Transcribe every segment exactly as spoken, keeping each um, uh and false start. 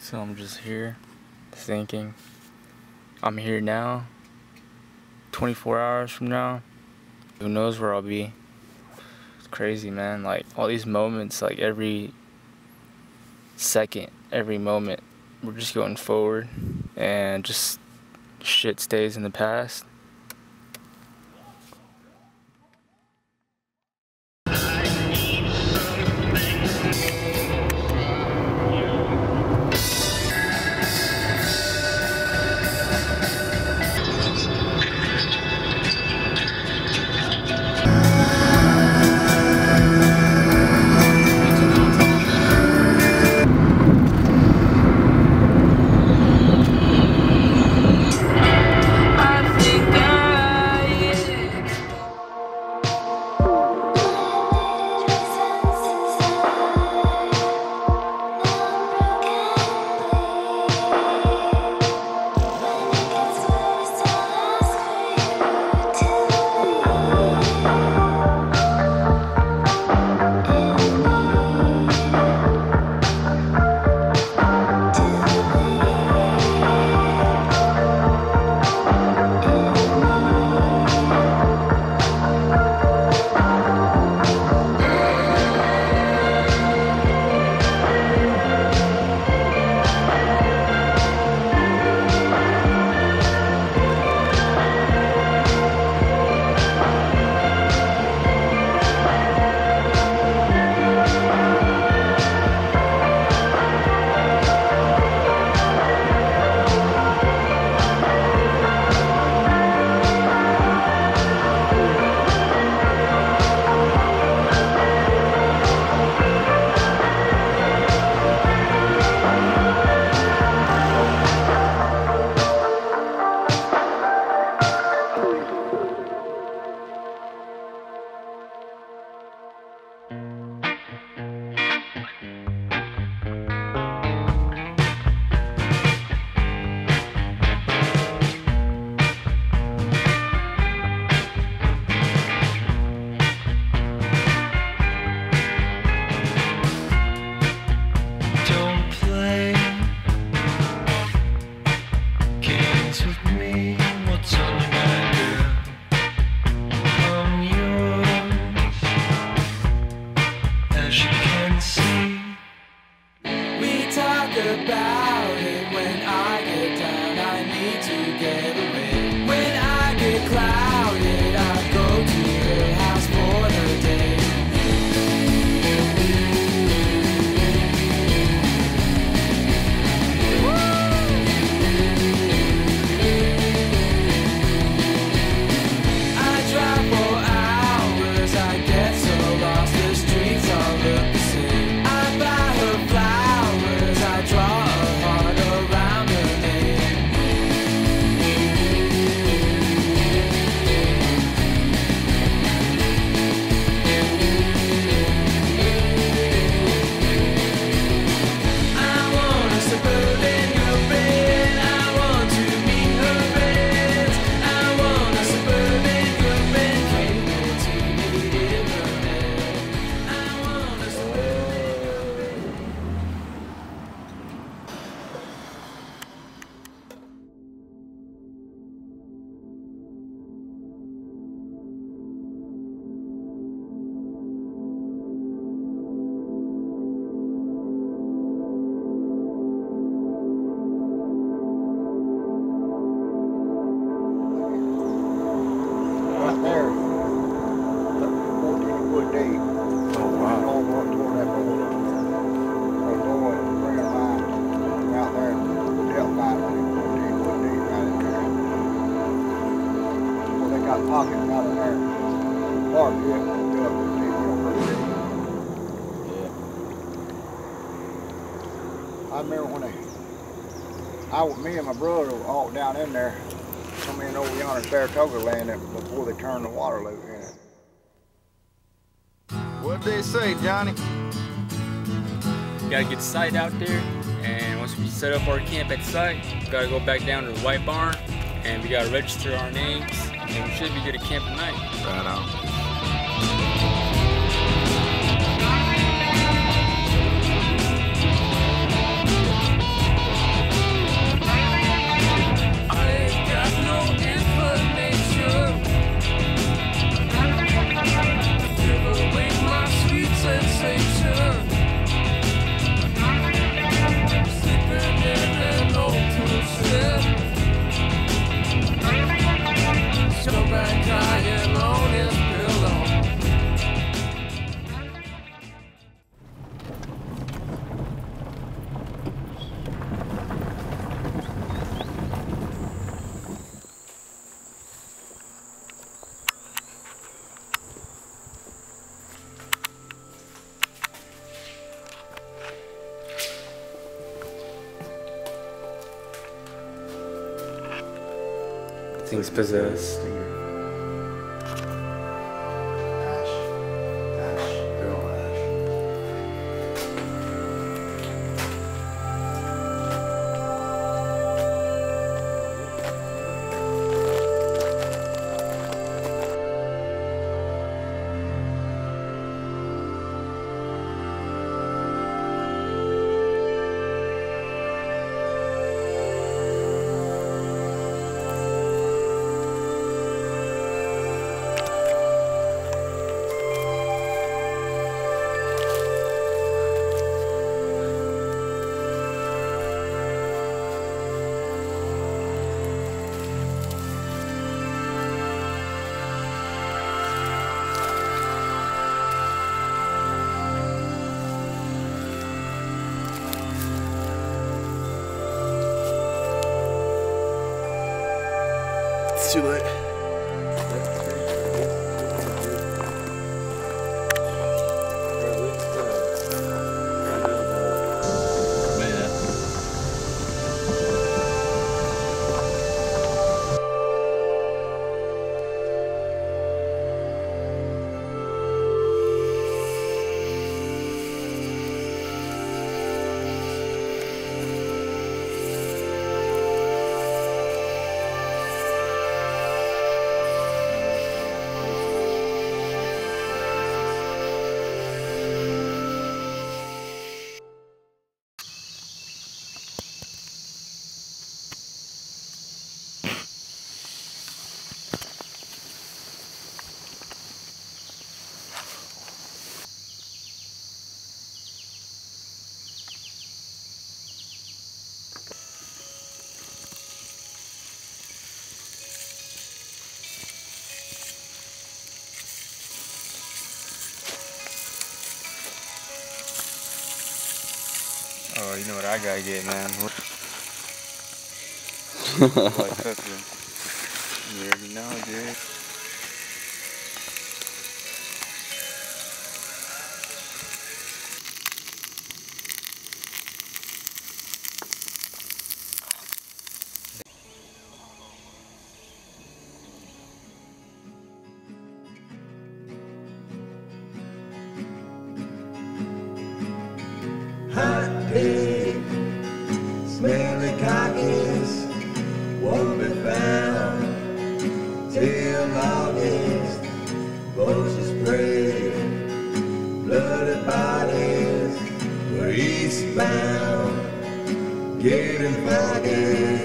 So I'm just here thinking, I'm here now, twenty-four hours from now, who knows where I'll be. It's crazy, man. Like all these moments, like every second, every moment, we're just going forward and just shit stays in the past. I remember when they, I, me and my brother were all down in there, come in over yonder Saratoga land before they turned the water loose in it. What'd they say, Johnny? We gotta get the site out there, and once we set up our camp at the site, we gotta go back down to the White Barn, and we gotta register our names, and we should be good at camp tonight. Right on. Everything's possessed. Too late. Oh, you know what I gotta get, man. Like pepper. You already know, dude. Hot pig, smelly carcass, won't be found till August. Vultures prey, bloody bodies, we're eastbound, getting foggy,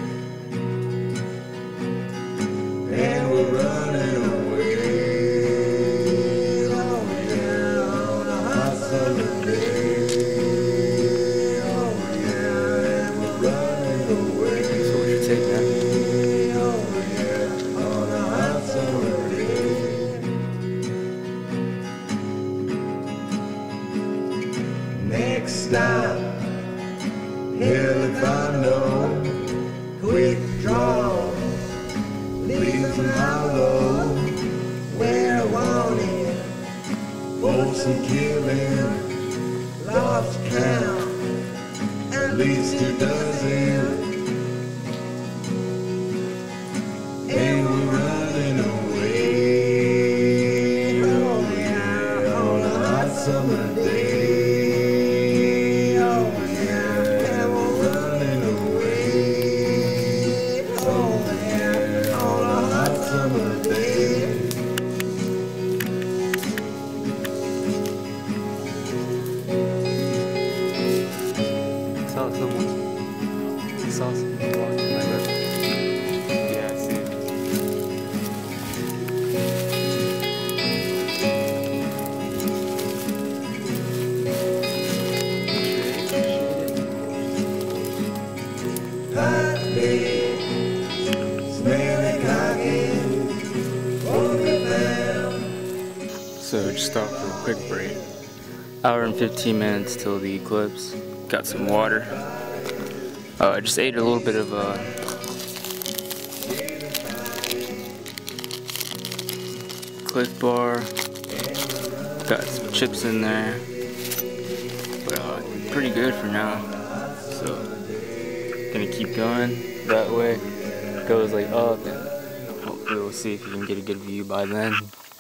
and we're running away. Oh yeah, on a hot summer day. Stop, hell if I know, quick draw, leave them hollow, we're wanted, for some killing, lost count, at least two dozen, and we're running away, oh yeah, on a hot summer day. So just stopped for a quick break. Hour and fifteen minutes till the eclipse. Got some water. Uh, I just ate a little bit of uh, Cliff Bar. Got some chips in there. But uh, pretty good for now. So gonna keep going that way. Goes like up and hopefully we'll see if you can get a good view by then.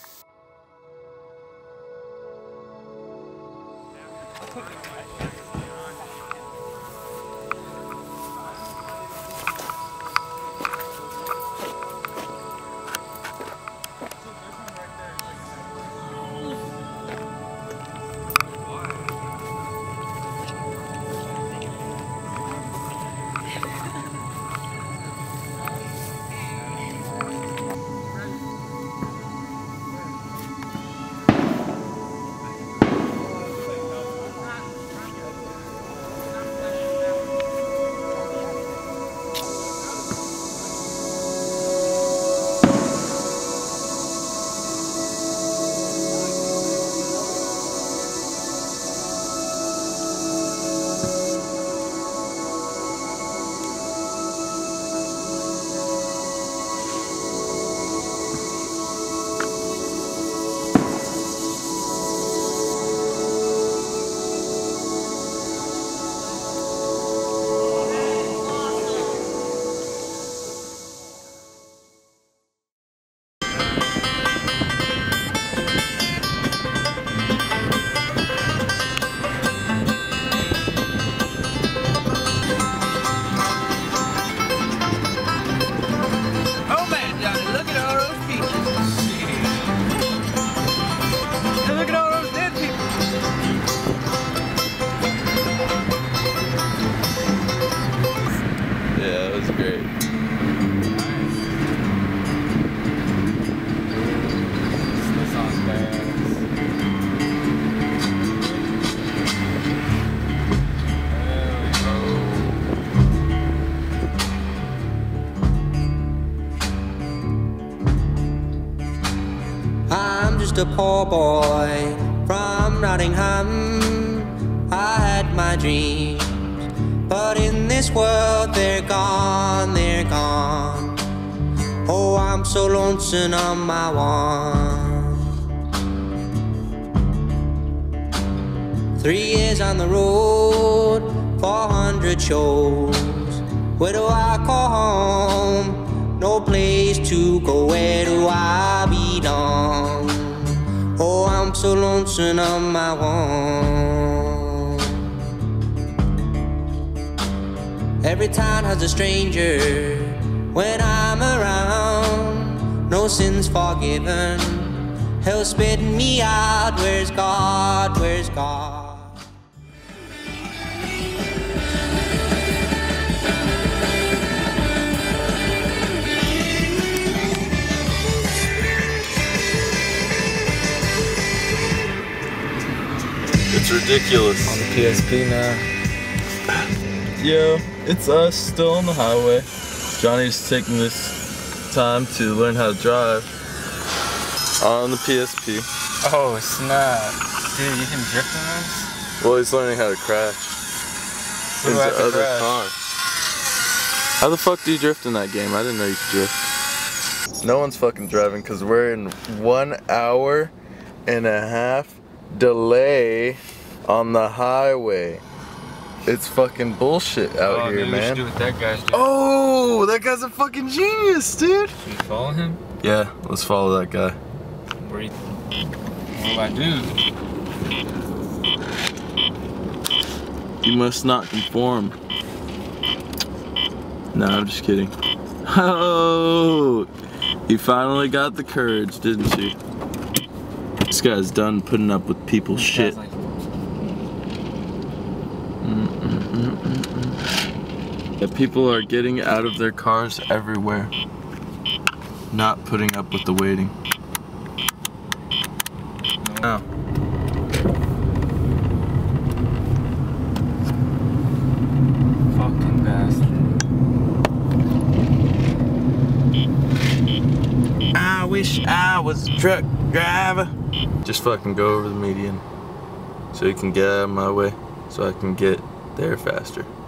A poor boy from Nottingham. I had my dreams, but in this world they're gone, they're gone. Oh, I'm so lonesome on my one. Three years on the road, four hundred shows. Where do I call home? No place to go, where do I belong? Oh, I'm so lonesome on my own. Every town has a stranger when I'm around. No sins forgiven, hell spit me out. Where's God, where's God? It's ridiculous. On the P S P now. Yo, it's us still on the highway. Johnny's taking this time to learn how to drive on the P S P. Oh snap. Dude, you can drift in this? Well, he's learning how to crash Who into do I have to other crash? cars. How the fuck do you drift in that game? I didn't know you could drift. No one's fucking driving because we're in one hour and a half delay on the highway. It's fucking bullshit out oh, here, maybe man. We should do what that guy's doing. Oh, that guy's a fucking genius, dude. Should we follow him? Yeah, let's follow that guy. Where you, what do I do? You must not conform. No, I'm just kidding. Oh, you finally got the courage, didn't you? This guy's done putting up with people's shit. Like, mm -mm -mm -mm -mm. Yeah, people are getting out of their cars everywhere. Not putting up with the waiting. No. fucking bastard. I wish I was a truck driver. Just fucking go over the median so you can get out of my way so I can get there faster.